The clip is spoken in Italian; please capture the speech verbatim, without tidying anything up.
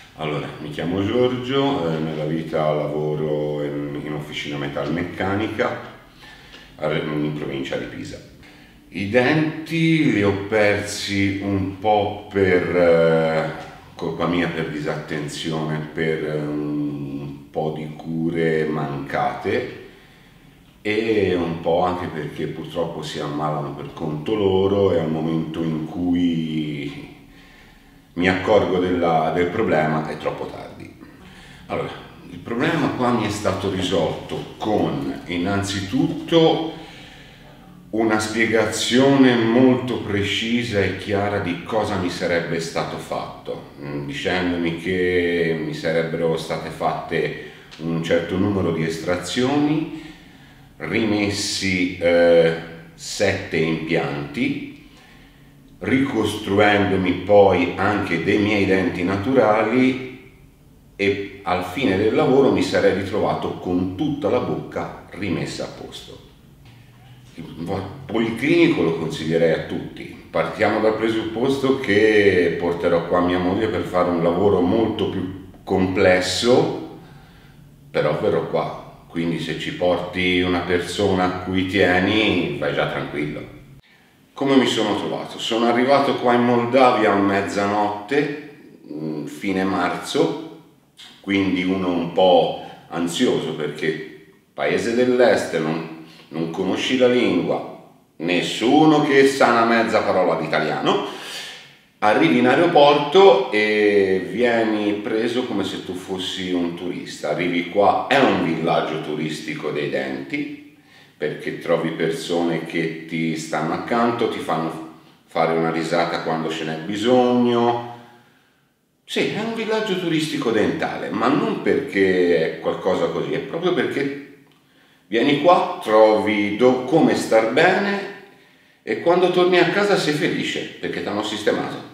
Allora, mi chiamo Giorgio, eh, nella vita lavoro in, in officina metalmeccanica a- in provincia di Pisa. I denti li ho persi un po' per eh, colpa mia, per disattenzione, per eh, un po' di cure mancate e un po' anche perché purtroppo si ammalano per conto loro e al momento in cui mi accorgo della- del problema è troppo tardi. Allora, il problema qua mi è stato risolto con innanzitutto una spiegazione molto precisa e chiara di cosa mi sarebbe stato fatto, mm, dicendomi che mi sarebbero state fatte un certo numero di estrazioni, rimessi eh, sette impianti, ricostruendomi poi anche dei miei denti naturali e al fine del lavoro mi sarei ritrovato con tutta la bocca rimessa a posto. Il policlinico lo consiglierei a tutti. Partiamo dal presupposto che porterò qua mia moglie per fare un lavoro molto più complesso, però verrò qua. Quindi se ci porti una persona a cui tieni, vai già tranquillo. Come mi sono trovato? Sono arrivato qua in Moldavia a mezzanotte, fine marzo, quindi uno un po' ansioso perché paese dell'est, non, non conosci la lingua, nessuno che sa una mezza parola di italiano. Arrivi in aeroporto e vieni preso come se tu fossi un turista. Arrivi qua, è un villaggio turistico dei denti, perché trovi persone che ti stanno accanto, ti fanno fare una risata quando ce n'è bisogno. Sì, è un villaggio turistico dentale, ma non perché è qualcosa così, è proprio perché vieni qua, trovi do- come star bene e quando torni a casa sei felice perché ti hanno sistemato.